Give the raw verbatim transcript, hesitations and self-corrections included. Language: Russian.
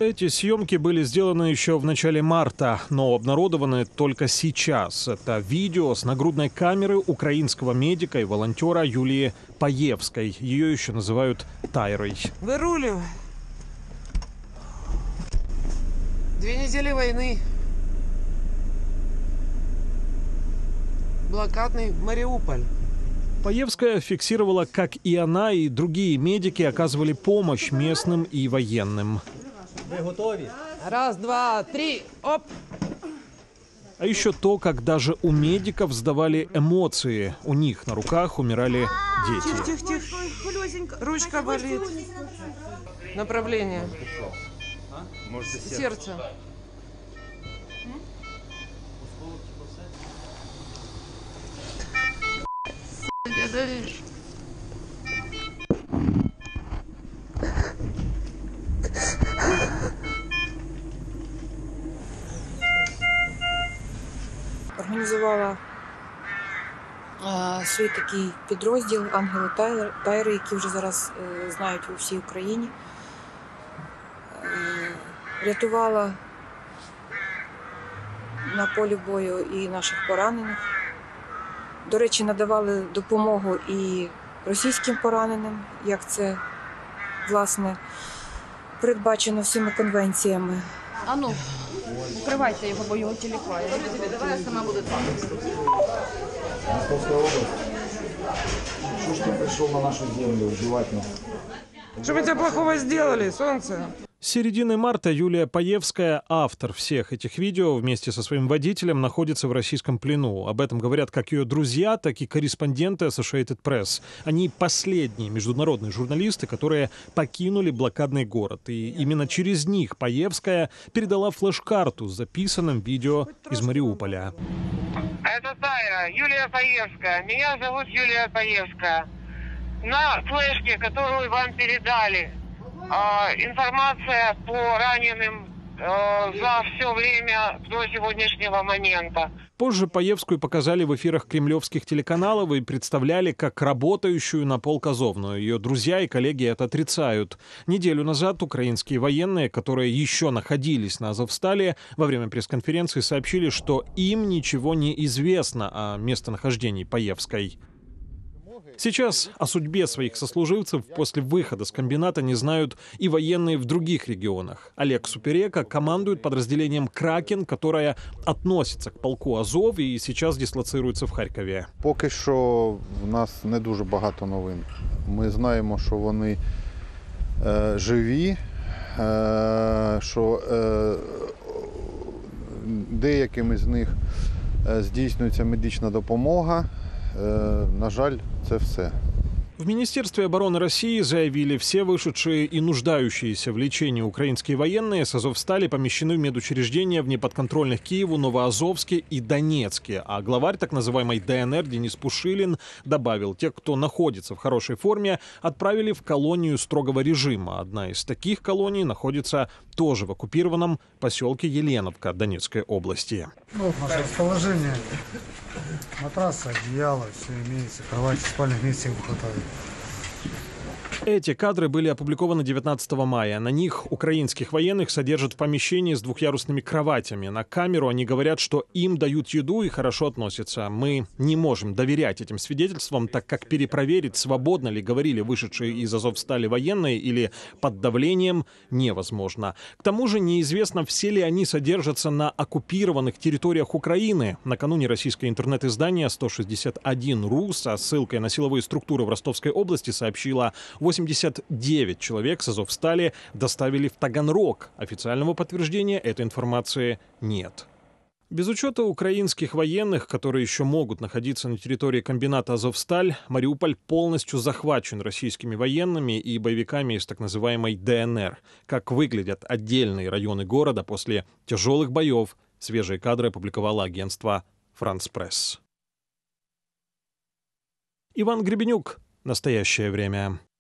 Эти съемки были сделаны еще в начале марта, но обнародованы только сейчас. Это видео с нагрудной камеры украинского медика и волонтера Юлии Паевской. Ее еще называют Тайрой. Выруливай. Две недели войны. Блокадный Мариуполь. Паевская фиксировала, как и она, и другие медики оказывали помощь местным и военным. Вы готовы? Раз, два, три, оп! А еще то, как даже у медиков сдавали эмоции. У них на руках умирали дети. Тихо, тихо, тихо. Ручка болит. Направление. Сердце. Давишь. Організувала а, свій такий підрозділ «Ангели Тайри», які вже зараз е, знають у всій Україні. Е, рятувала на полі бою і наших поранених. До речі, надавали допомогу і російським пораненим, як це, власне, передбачено всіма конвенціями. А ну, укривайте його, бо його тіліпає. Давай я сама буду там. Московская область. Что ж ты пришел на нашу землю убивать нас? Что мы тебе плохого сделали, солнце? С середины марта Юлия Паевская, автор всех этих видео, вместе со своим водителем находится в российском плену. Об этом говорят как ее друзья, так и корреспонденты Associated Press. Они последние международные журналисты, которые покинули блокадный город. И именно через них Паевская передала флеш-карту с записанным видео из Мариуполя. Это Тайра, Юлия Паевская. Меня зовут Юлия Паевская. На флешке, которую вам передали, информация по раненым за все время до сегодняшнего момента. Позже Паевскую показали в эфирах кремлевских телеканалов и представляли как работающую на полк Азовную. Ее друзья и коллеги это отрицают. Неделю назад украинские военные, которые еще находились на Азовстале, во время пресс-конференции сообщили, что им ничего не известно о местонахождении Паевской. Сейчас о судьбе своих сослуживцев после выхода с комбината не знают и военные в других регионах. Олег Суперека командует подразделением «Кракен», которое относится к полку Азов и сейчас дислоцируется в Харкові. Поки що в нас не дуже багато новин. Ми знаємо, що вони е, живі, е, що е, деяким з них е, здійснюється медична допомога. На жаль, це все. В Министерстве обороны России заявили, все вышедшие и нуждающиеся в лечении украинские военные с Азовстали помещены в медучреждения в неподконтрольных Киеву, Новоазовске и Донецке. А главарь так называемой ДНР Денис Пушилин добавил, тех, кто находится в хорошей форме, отправили в колонию строгого режима. Одна из таких колоний находится тоже в оккупированном поселке Еленовка Донецкой области. Вот наше расположение. Матрасы, одеяло, все имеется, кровати, спальных мест всем хватает. Эти кадры были опубликованы девятнадцатого мая. На них украинских военных содержат в помещении с двухъярусными кроватями. На камеру они говорят, что им дают еду и хорошо относятся. Мы не можем доверять этим свидетельствам, так как перепроверить, свободно ли говорили вышедшие из Азовстали военные или под давлением, невозможно. К тому же неизвестно, все ли они содержатся на оккупированных территориях Украины. Накануне российское интернет-издание сто шестьдесят один ру со ссылкой на силовые структуры в Ростовской области сообщило, восемьдесят девять человек с Азовстали доставили в Таганрог. Официального подтверждения этой информации нет. Без учета украинских военных, которые еще могут находиться на территории комбината «Азовсталь», Мариуполь полностью захвачен российскими военными и боевиками из так называемой ДНР. Как выглядят отдельные районы города после тяжелых боев, свежие кадры опубликовало агентство «Франс Пресс». Иван Гребенюк. Настоящее время.